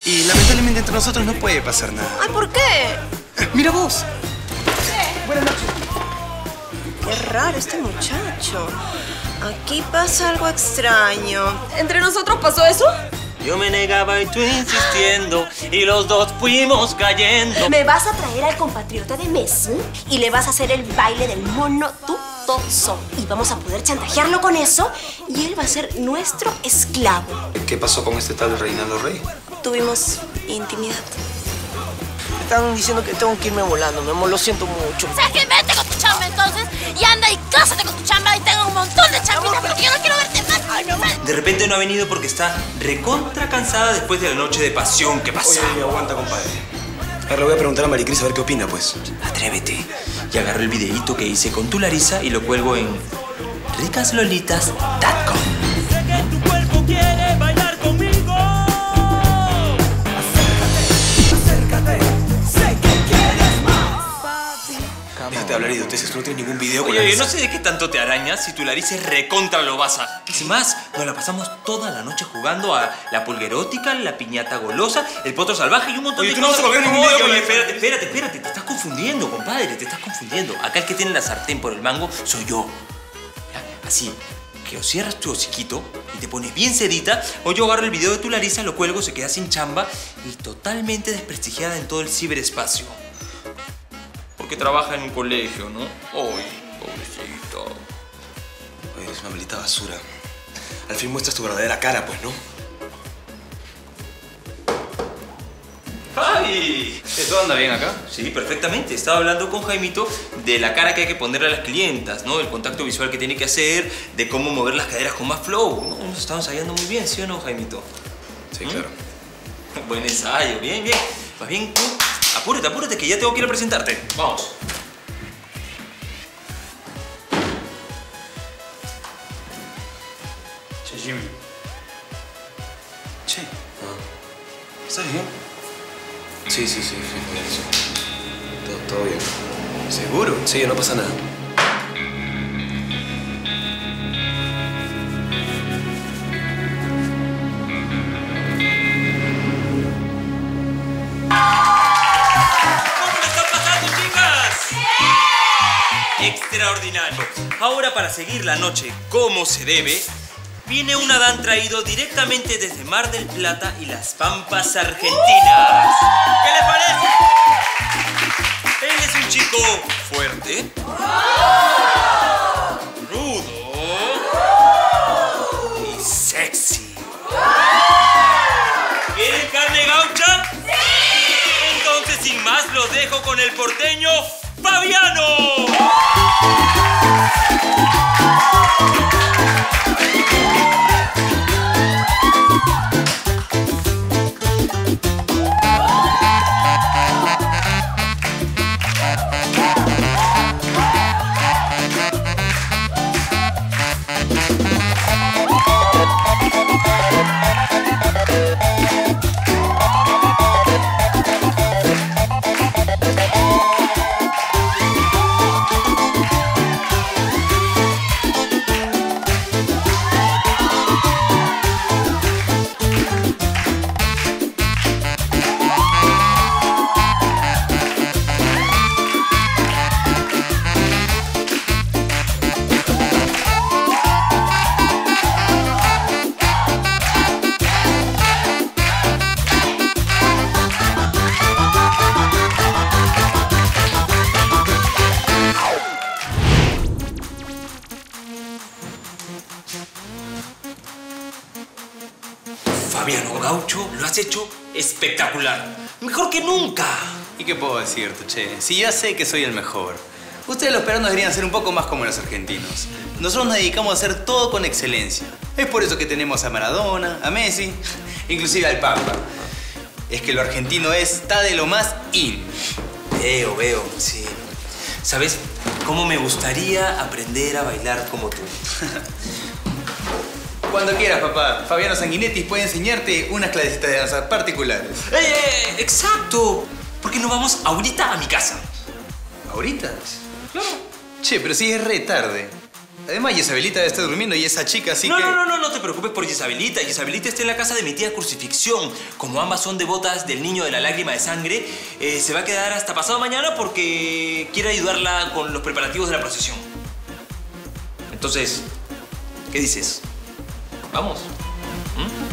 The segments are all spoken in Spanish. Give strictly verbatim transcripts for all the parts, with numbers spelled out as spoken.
Y lamentablemente entre nosotros no puede pasar nada. Ay, ¿por qué? Mira vos. ¿Qué? Buenas noches. Qué raro este muchacho. Aquí pasa algo extraño. ¿Entre nosotros pasó eso? Yo me negaba y tú insistiendo y los dos fuimos cayendo. Me vas a traer al compatriota de Messi y le vas a hacer el baile del mono tutoso. Y vamos a poder chantajearlo con eso y él va a ser nuestro esclavo. ¿Qué pasó con este tal Reinaldo Rey? Tuvimos intimidad. Me están diciendo que tengo que irme volando, mi amor, lo siento mucho. O sea, que vete con tu chamba entonces y anda y cásate con tu chamba y tengo un montón de chambitas porque yo no quiero verte más. Ay, no, De repente no ha venido porque está recontra cansada después de la noche de pasión que pasó. Oye, aguanta, compadre. Ahora le voy a preguntar a Maricris a ver qué opina, pues. Atrévete. Y agarro el videíto que hice con tu Larisa y lo cuelgo en ricas lolitas punto com. Sé que tu cuerpo quiere bailar conmigo. Déjate hablar, idiotez, no tienes ningún video con Oye, Larisa. no sé de qué tanto te arañas si tu Larisa es recontra lobaza. Sin más, nos la pasamos toda la noche jugando a la pulguerótica, la piñata golosa, el potro salvaje y un montón Oye, de tú no cosas. vas a colgar ningún Oye, video con oye, Larisa. espérate, espérate, espérate. Te estás confundiendo, compadre, te estás confundiendo. Acá el que tiene la sartén por el mango soy yo. ¿Ya? Así que o cierras tu hociquito y te pones bien sedita, o yo agarro el video de tu Larisa, lo cuelgo, se queda sin chamba y totalmente desprestigiada en todo el ciberespacio. Porque trabaja en un colegio, ¿no? Ay, pobrecito. Oye, eres una maldita basura. Al fin muestras tu verdadera cara, pues, ¿no? ¡Ay! ¿Todo anda bien acá? Sí, perfectamente. Estaba hablando con Jaimito de la cara que hay que ponerle a las clientas, ¿no? El contacto visual que tiene que hacer, de cómo mover las caderas con más flow, ¿no? Nos estamos ensayando muy bien, ¿sí o no, Jaimito? Sí, ¿Mm? claro. Buen ensayo, bien, bien. Más bien tú, apúrate, apúrate, que ya tengo que ir a presentarte. Vamos. Che, Jimmy. Che. Ah. ¿Estás bien? Sí, sí, sí, sí, sí. Todo, todo bien. ¿Seguro? Sí, no pasa nada. ¿Cómo le están pasando, chicas? Extraordinario. Ahora, para seguir la noche como se debe, viene un Adán traído directamente desde Mar del Plata y las Pampas Argentinas. ¿Qué le parece? Él es un chico fuerte, rudo y sexy. ¿Quieren carne gaucha? ¡Sí! Entonces, sin más, los dejo con el porteño Fabiano. Fabiano Gaucho, lo has hecho espectacular. Mejor que nunca. ¿Y qué puedo decirte, che? Si ya sé que soy el mejor. Ustedes los peruanos deberían ser un poco más como los argentinos. Nosotros nos dedicamos a hacer todo con excelencia. Es por eso que tenemos a Maradona, a Messi, inclusive al Papa. Es que lo argentino está de lo más in. Veo, veo, sí. ¿Sabes cómo me gustaría aprender a bailar como tú? Cuando quieras, papá. Fabiano Sanguinetti puede enseñarte unas clasecitas de danza particulares. ¡Eh, eh! ¡Exacto! ¿Por qué no vamos ahorita a mi casa? ¿Ahorita? Claro. Che, pero sí es re tarde. Además, Isabelita está durmiendo y esa chica así no, que... No, no, no, no te preocupes por Isabelita. Isabelita está en la casa de mi tía Crucifixión. Como ambas son devotas del niño de la lágrima de sangre, eh, se va a quedar hasta pasado mañana porque quiere ayudarla con los preparativos de la procesión. Entonces, ¿qué dices? ¿Vamos? ¿Mm?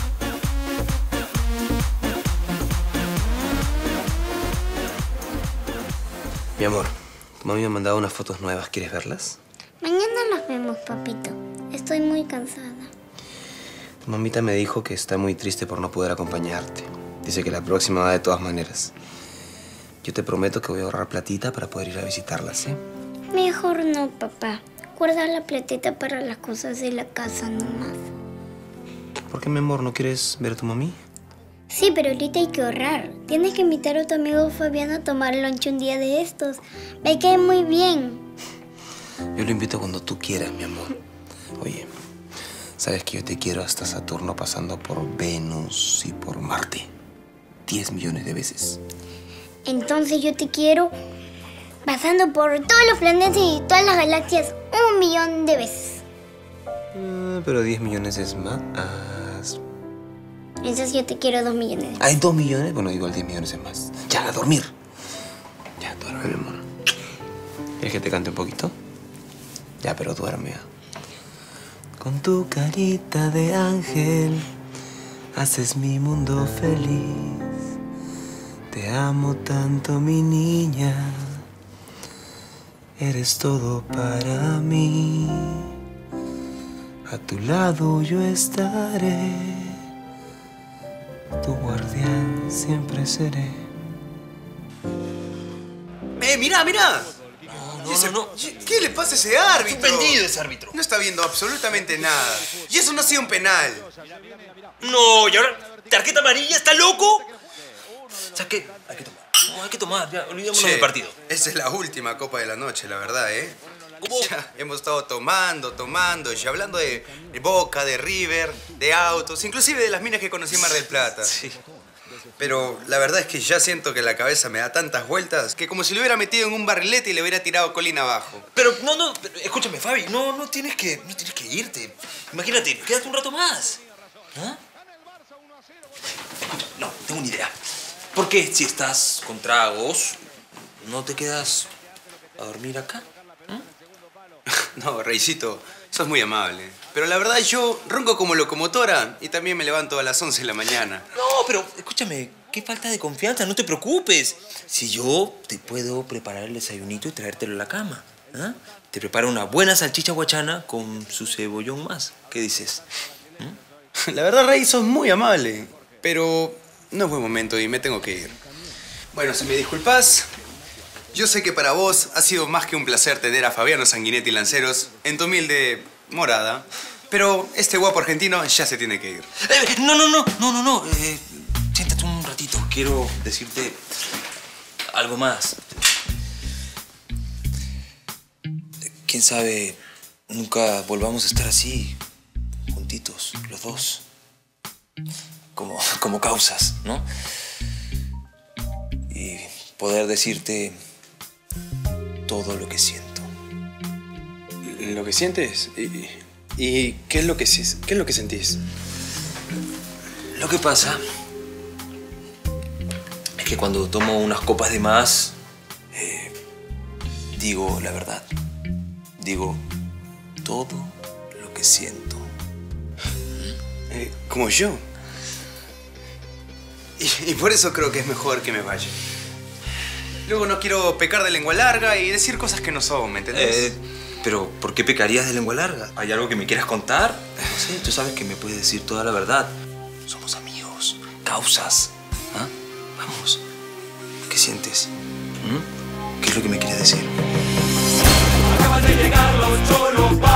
Mi amor, tu mami me ha mandado unas fotos nuevas. ¿Quieres verlas? Mañana las vemos, papito. Estoy muy cansada. Tu mamita me dijo que está muy triste por no poder acompañarte. Dice que la próxima va de todas maneras. Yo te prometo que voy a ahorrar platita para poder ir a visitarlas, ¿eh? Mejor no, papá. Guarda la platita para las cosas de la casa nomás. ¿Por qué, mi amor, no quieres ver a tu mami? Sí, pero ahorita hay que ahorrar. Tienes que invitar a tu amigo Fabián a tomar lunch un día de estos. Me cae muy bien. Yo lo invito cuando tú quieras, mi amor. Oye, sabes que yo te quiero hasta Saturno pasando por Venus y por Marte. Diez millones de veces. Entonces yo te quiero pasando por todos los planetas y todas las galaxias un millón de veces. Ah, pero diez millones es más. Entonces yo te quiero dos millones. ¿Hay dos millones? Bueno, igual diez millones es más. Ya, a dormir. Ya, duerme, mi amor. ¿Quieres que te cante un poquito? Ya, pero duerme. Con tu carita de ángel haces mi mundo feliz. Te amo tanto, mi niña. Eres todo para mí. A tu lado yo estaré. Tu guardián siempre seré. ¡Eh, mira, mira! No, no, no, no. ¿Qué le pasa a ese árbitro? Suspendido ese árbitro. No está viendo absolutamente nada. Y eso no ha sido un penal. No, y ahora, ¿tarjeta amarilla? ¿Está loco? ¿Sabes qué? Hay que tomar. No, hay que tomar. Ya, olvidémonos Che, del partido. Esa es la última copa de la noche, la verdad, ¿eh? ¿Cómo? Ya, hemos estado tomando, tomando, y hablando de, de Boca, de River, de autos, inclusive de las minas que conocí en Mar del Plata. Sí. Pero la verdad es que ya siento que la cabeza me da tantas vueltas que como si lo hubiera metido en un barrilete y le hubiera tirado colina abajo. Pero no, no, pero escúchame, Fabi, no, no tienes que, no tienes que irte. Imagínate, quédate un rato más. ¿Ah? Escucha, no, tengo una idea. ¿Por qué si estás con tragos, no te quedas a dormir acá? ¿Mm? No, Reycito, sos muy amable. Pero la verdad yo ronco como locomotora y también me levanto a las once de la mañana. No, pero escúchame, qué falta de confianza, no te preocupes. Si yo te puedo preparar el desayunito y traértelo a la cama. ¿Ah? Te preparo una buena salchicha guachana con su cebollón más. ¿Qué dices? ¿Mm? La verdad, Rey, sos muy amable. Pero no es buen momento y me tengo que ir. Bueno, si me disculpas, yo sé que para vos ha sido más que un placer tener a Fabiano Sanguinetti Lanceros en tu humilde morada. Pero este guapo argentino ya se tiene que ir. Eh, no, no, no, no, no, no. Eh, siéntate un ratito. Quiero decirte algo más. Quién sabe, nunca volvamos a estar así, juntitos, los dos. Como, como causas, ¿no? Y poder decirte todo lo que siento. ¿Lo que sientes? ¿Y, y qué es lo que, qué es lo que sentís? Lo que pasa es que cuando tomo unas copas de más, eh, digo la verdad. Digo todo lo que siento. Eh, como yo. Y, y por eso creo que es mejor que me vaya. Luego no quiero pecar de lengua larga y decir cosas que no son, ¿me entendés? Eh, pero, ¿por qué pecarías de lengua larga? ¿Hay algo que me quieras contar? No sé, tú sabes que me puedes decir toda la verdad. Somos amigos, causas. ¿Ah? Vamos. ¿Qué sientes? ¿Mm? ¿Qué es lo que me quieres decir? Acaban de llegar los cholos.